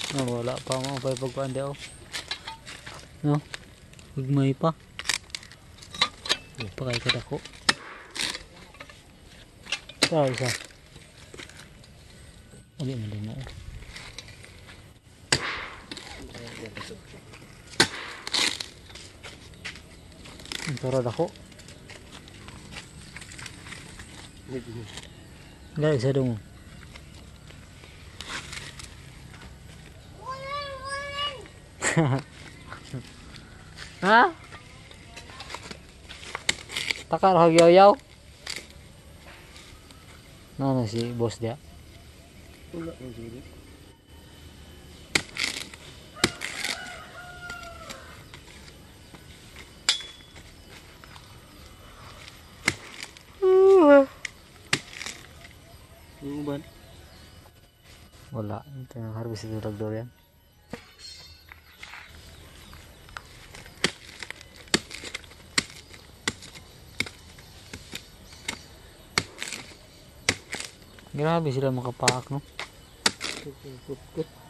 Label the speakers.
Speaker 1: Oh, wala pa mga pagpagpaan di ako. No? Hugmay pa. Pa kay kadako. Isa. Uli mo din mo. Pero dako. Gak isa dong. Ha? Takar hogyoyaw. Ano si boss dia?
Speaker 2: Wala mo dili. Uban.
Speaker 1: Wala. Ito yung harvest ito durian. Grabe sila makapaak no.
Speaker 2: Kut.